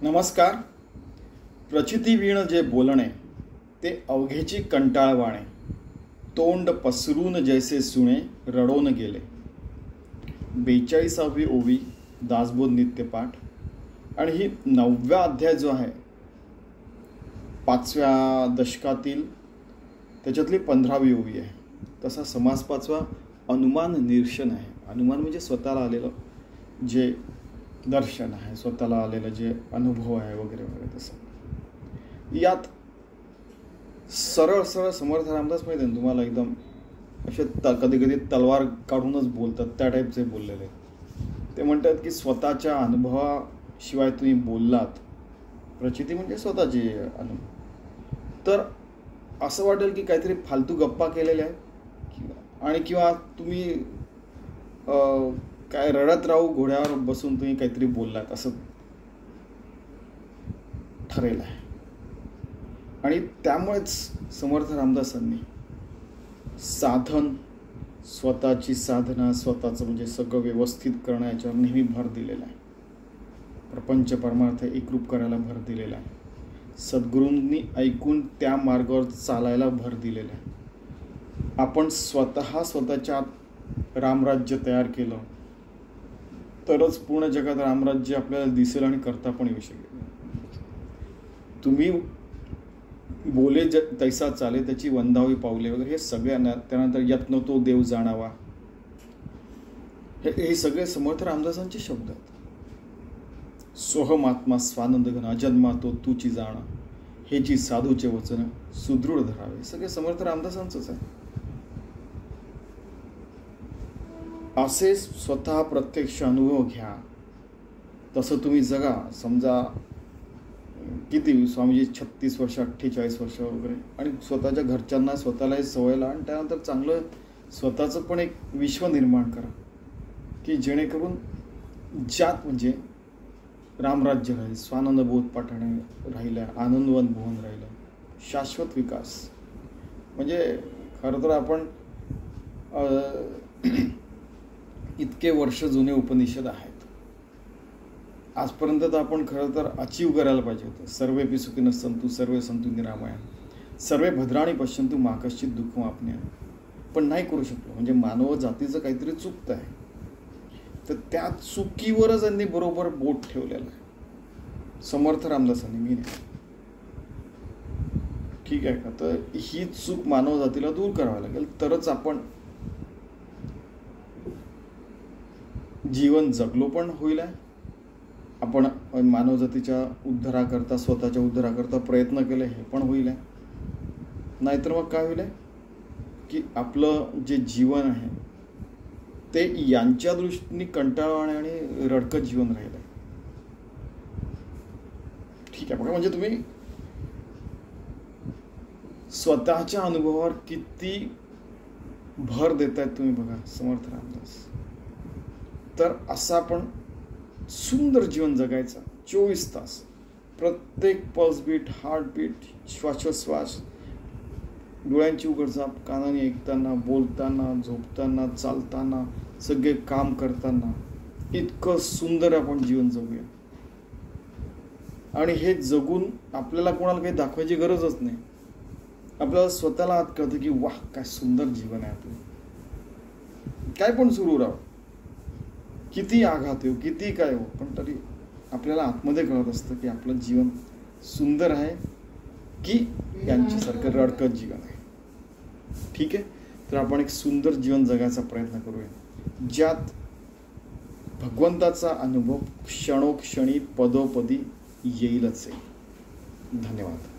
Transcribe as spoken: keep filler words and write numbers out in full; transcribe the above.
नमस्कार. प्रचिती वीण जे बोलणे ते अवघेची कंटाळवाणे, तोंड पसरून जैसे सुणे रडोन गेले. बेचाळीसावी ओवी दासबोध नित्यपाठ. आणि ही नवव्या अध्याय जो आहे पाचव्या दशकातील त्याच्यातली पंधरावी ओवी आहे. तसा समास पाचवा अनुमान निरीक्षण आहे. अनुमान म्हणजे स्वतःला आलेलं जे दर्शन आहे, स्वतःला आलेलं जे अनुभव आहे वगैरे वगैरे. तसं यात सरळ सरळ समर्थ रामदास माहिती आहे तुम्हाला, एकदम असे त कधी कधी तलवार काढूनच बोलतात त्या टाईपचे बोललेले. ते म्हणतात की स्वतःच्या अनुभवाशिवाय तुम्ही बोललात, प्रचिती म्हणजे स्वतःची अनुभव, तर असं वाटेल की काहीतरी फालतू गप्पा केलेल्या आहेत आणि किंवा तुम्ही काय रडत राहू घोड्यावर बसून तुम्ही काहीतरी बोललात असं ठरेल आहे. आणि त्यामुळेच समर्थ रामदासांनी साधन, स्वतःची साधना, स्वतःचं म्हणजे सगळं व्यवस्थित करणं याच्यावर नेहमी भर दिलेला आहे. प्रपंच परमार्थ एकरूप करायला भर दिलेला आहे. सद्गुरूंनी ऐकून त्या मार्गावर चालायला भर दिलेला आहे. आपण स्वतः स्वतःच्या रामराज्य तयार केलं तरच पूर्ण जगात रामराज्य आपल्याला दिसेल आणि करता पण येऊ शकेल. तुम्ही बोले ज तैसा चाले त्याची वंदावी पावले वगैरे हे सगळ्यांना, त्यानंतर यत्न तो देव जाणावा, हे हे सगळे समर्थ रामदासांचे शब्द आहेत. सोहमात्मा स्वानंद घन अजन्मा तो तूची जाण, हेची साधूचे वचन सुदृढ धरावे, सगळे समर्थ रामदासांचंच आहे. असे स्वतः प्रत्यक्ष अनुभव घ्या, तसं तुम्ही जगा. समजा किती स्वामीजी छत्तीस वर्ष अठ्ठेचाळीस वर्ष वगैरे, आणि स्वतःच्या घरच्यांना स्वतःलाही सवयला, आणि त्यानंतर चांगलं स्वतःचं पण एक विश्व निर्माण करा की जेणेकरून ज्यात म्हणजे रामराज्य राहील, स्वानंद बोध पाठाने राहिलं, आनंदवन भुवन राहिलं, शाश्वत विकास. म्हणजे खरं तर आपण इतके वर्ष जुने उपनिषद आहेत, आजपर्यंत तर आपण खरं तर अचीव करायला पाहिजे होतं. सर्वे सुखिनः सन्तु सर्वे सन्तु निरामया, सर्वे भद्राणी पश्यन्तु मा कश्चित् दुःखमाप्नुयात्, पण नाही करू शकलो. म्हणजे मानव जातीचं काहीतरी चुकतं आहे, तर त्या चुकीवरच त्यांनी बरोबर बोट ठेवलेलं आहे समर्थ रामदासांनी. मी नाही, ठीक आहे का? तर ही चूक मानव जातीला दूर करावी लागेल, तरच आपण जीवन जगलो पण होईल आहे. आपण मानवजातीच्या उद्धाराकरता, स्वतःच्या उद्धाराकरता प्रयत्न केले हे पण होईल आहे. नाहीतर मग काय होईल आहे की आपलं जे जीवन आहे ते यांच्या दृष्टीने कंटाळवाणे आणि रडकत जीवन राहिलं आहे. ठीक आहे बघा, म्हणजे तुम्ही स्वतःच्या अनुभवावर किती भर देतायत तुम्ही बघा समर्थ रामदास. तर असं आपण सुंदर जीवन जगायचं. चोवीस तास प्रत्येक पल्सबीट, हार्टबीट, श्वासोश्वास, डोळ्यांची उघडझाप, कानाने ऐकताना, बोलताना, झोपताना, चालताना, सगळे काम करताना इतकं सुंदर आपण जीवन जगूया. आणि हे जगून आपल्याला कोणाला काही दाखवायची गरजच नाही. आपल्याला स्वतःला आत कळतं की वाह काय सुंदर जीवन आहे आपलं. काय पण सुरू राहावं, किती आघात येऊ, किती काय हो, पण तरी आपल्याला आतमध्ये कळत असतं की आपलं जीवन सुंदर आहे की यांच्यासारखं रडकत जीवन आहे. ठीक आहे, तर आपण एक सुंदर जीवन जगायचा प्रयत्न करूया, ज्यात भगवंताचा अनुभव क्षणोक्षणी पदोपदी येईलच आहे. धन्यवाद.